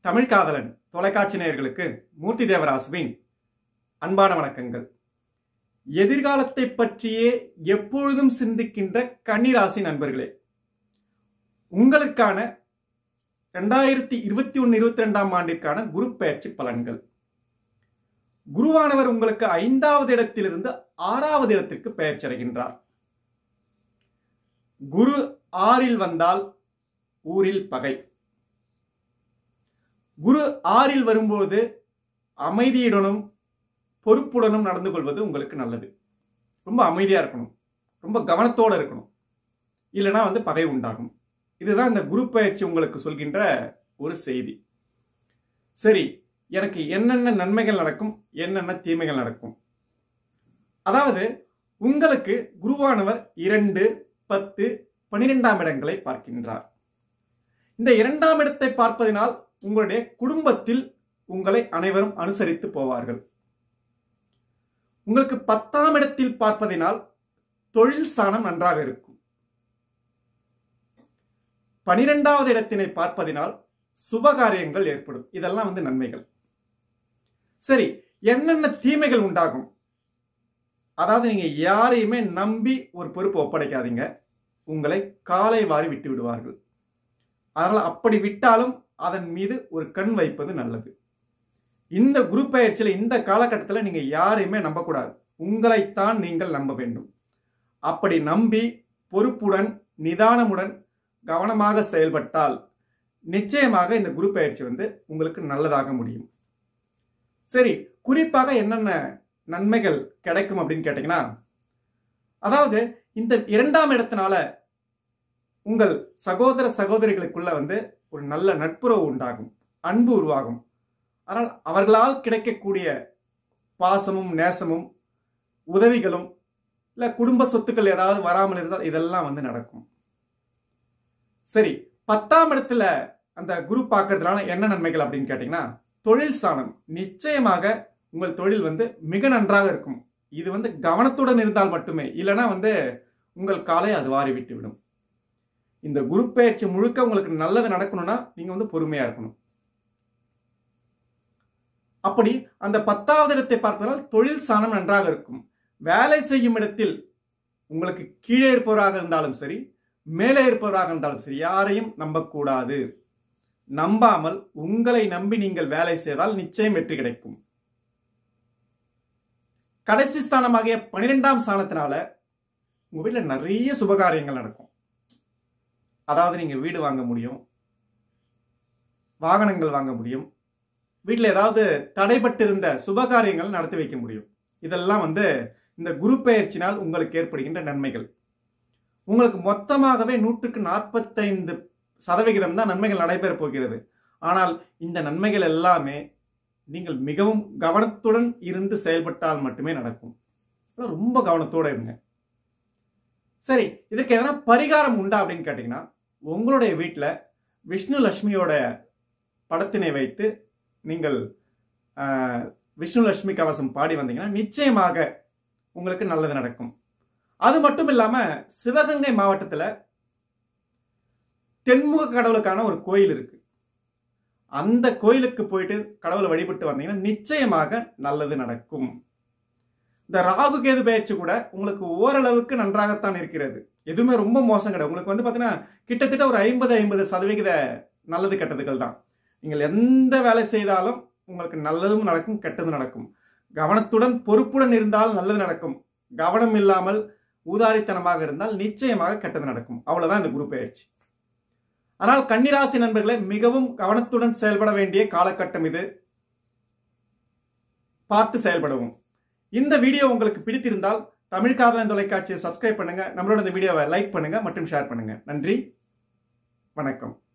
தமிழ் காதலன் தொலைக்காட்சி நேயர்களுக்கு மூர்த்தி தேவராசுவின் அன்பான வணக்கங்கள். எதிர்காலத்தை பற்றியே எப்பொழுதும் சிந்திக்கின்ற கன்னிராசி நண்பர்களே, உங்களுக்கான 2021-22ஆம் ஆண்டிற்கான குரு பெயர்ச்சி பலன்கள். குருவானவர் உங்களுக்கு 5வது இடத்திலிருந்து 6வது இடத்திற்கு பெயர்ச்சி அடைகின்றார். குரு 6ல் வந்தால் ஊரில் பகை. குரு 6ல் வரும்போது அமைதியுடனும் பொறுப்புடனும் நடந்து கொள்வது உங்களுக்கு நல்லது. ரொம்ப அமைதியா இருக்கணும், ரொம்ப கவனத்தோட இருக்கணும், இல்லைன்னா பகை உண்டாகும். இதுதான் இந்த குரு பெயர்ச்சி உங்களுக்கு சொல்கின்ற ஒரு செய்தி. சரி, எனக்கு என்னென்ன நன்மைகள் நடக்கும், என்னென்ன தீமைகள் நடக்கும்? அதாவது உங்களுக்கு குருவானவர் 2, 10, 12ஆம் இடங்களை பார்க்கின்றார். இந்த 2ஆம் இடத்தை பார்ப்பதனால் உங்களுடைய குடும்பத்தில் உங்களை அனைவரும் அனுசரித்து போவார்கள். உங்களுக்கு 10ஆம் இடத்தில் பார்ப்பதனால் தொழில் ஸ்தானம் நன்றாக இருக்கும். 12வது இடத்தினை பார்ப்பதனால் சுபகாரியங்கள் ஏற்படும். இதெல்லாம் நன்மைகள். சரி, என்னென்ன தீமைகள் உண்டாகும்? அதாவது நீங்க யாரையுமே நம்பி ஒரு பொறுப்பு ஒப்படைக்காதீங்க. உங்களை காலை வாரி விட்டு விடுவார்கள். அதனால அப்படி விட்டாலும் அதன் மீது ஒரு கண் வைப்பது நல்லது. இந்த குரு பெயர்ச்சியில இந்த காலகட்டத்தில் நீங்க யாரையுமே நம்பக்கூடாது. உங்களைத்தான் நீங்கள் நம்ப வேண்டும். அப்படி நம்பி பொறுப்புடன் நிதானமுடன் கவனமாக செயல்பட்டால் நிச்சயமாக இந்த குரு பெயர்ச்சி உங்களுக்கு நல்லதாக முடியும். சரி, குறிப்பாக என்னென்ன நன்மைகள் கிடைக்கும் அப்படின்னு கேட்டீங்கன்னா, அதாவது இந்த 2ஆம் இடத்தினால உங்கள் சகோதர சகோதரிகளுக்குள்ள ஒரு நல்ல நட்புறவு உண்டாகும், அன்பு உருவாகும். ஆனால் அவர்களால் கிடைக்கக்கூடிய பாசமும் நேசமும் உதவிகளும் இல்ல குடும்ப சொத்துக்கள் ஏதாவது வராமல் இருந்தால் இதெல்லாம் நடக்கும். சரி, 10ஆம் இடத்துல அந்த குரு பார்க்கறதுனால என்ன நன்மைகள் அப்படின்னு கேட்டீங்கன்னா, தொழில் ஸ்தானம். நிச்சயமாக உங்கள் தொழில் மிக நன்றாக இருக்கும். இது கவனத்துடன் இருந்தால் மட்டுமே, இல்லைன்னா உங்கள் காலை அது வாரி விட்டு விடும். இந்த குரு பெயர்ச்சி முழுக்க உங்களுக்கு நல்லது நடக்கணும்னா நீங்க பொறுமையா இருக்கணும். அப்படி அந்த 10வது இடத்தை பார்ப்பதால் தொழில் ஸ்தானம் நன்றாக இருக்கும். வேலை செய்யும் இடத்தில் உங்களுக்கு கீழே இருப்பவராக இருந்தாலும் சரி, மேலே இருப்பவராக இருந்தாலும் சரி, யாரையும் நம்பக்கூடாது. நம்பாமல் உங்களை நம்பி நீங்கள் வேலை செய்தால் நிச்சயம் வெற்றி கிடைக்கும். கடைசி ஸ்தானமாகிய 12ஆம் ஸ்தானத்தினால உங்க வீட்டில் நிறைய சுபகாரியங்கள் நடக்கும். அதாவது நீங்க வீடு வாங்க முடியும், வாகனங்கள் வாங்க முடியும், வீட்டில் ஏதாவது தடைபட்டு இருந்த சுபகாரியங்கள் நடத்தி வைக்க முடியும். இதெல்லாம் இந்த குரு பெயர்ச்சினால் உங்களுக்கு ஏற்படுகின்ற நன்மைகள். உங்களுக்கு மொத்தமாகவே 100க்கு 45% தான் நன்மைகள் நடைபெற போகிறது. ஆனால் இந்த நன்மைகள் எல்லாமே நீங்கள் மிகவும் கவனத்துடன் இருந்து செயல்பட்டால் மட்டுமே நடக்கும். ரொம்ப கவனத்தோட இருங்க. சரி, இதற்கு எதனா பரிகாரம் உண்டா அப்படின்னு கேட்டீங்கன்னா, உங்களுடைய வீட்டில் விஷ்ணு லட்சுமியோட படத்தினை வைத்து நீங்கள் விஷ்ணு லட்சுமி கவசம் பாடி வந்தீங்கன்னா நிச்சயமாக உங்களுக்கு நல்லது நடக்கும். அது மட்டும் இல்லாம சிவகங்கை மாவட்டத்தில் தென்முக கடவுளுக்கான ஒரு கோயில் இருக்கு. அந்த கோயிலுக்கு போயிட்டு கடவுளை வழிபட்டு வந்தீங்கன்னா நிச்சயமாக நல்லது நடக்கும். இந்த ராகு கேது பெயர்ச்சி கூட உங்களுக்கு ஓரளவுக்கு நன்றாகத்தான் இருக்கிறது. எதுவுமே ரொம்ப மோசம் கிடையாது. உங்களுக்கு பாத்தீங்கன்னா கிட்டத்தட்ட ஒரு 50-50% நல்லது கெட்டதுகள் தான். நீங்கள் எந்த வேலை செய்தாலும் உங்களுக்கு நல்லதும் நடக்கும், கெட்டதும் நடக்கும். கவனத்துடன் பொறுப்புடன் இருந்தால் நல்லது நடக்கும். கவனம் இல்லாமல் ஊதாரித்தனமாக இருந்தால் நிச்சயமாக கெட்டது நடக்கும். அவ்வளவுதான் இந்த குரு பெயர்ச்சி. ஆனால் கன்னிராசி நண்பர்களை மிகவும் கவனத்துடன் செயல்பட வேண்டிய காலகட்டம் இது. பார்த்து செயல்படவும். இந்த வீடியோ உங்களுக்கு பிடித்திருந்தால் தமிழ் காதலன் தொலைக்காட்சியை சப்ஸ்கிரைப் பண்ணுங்க, நம்மளோட இந்த வீடியோவை லைக் பண்ணுங்க மற்றும் ஷேர் பண்ணுங்க. நன்றி, வணக்கம்.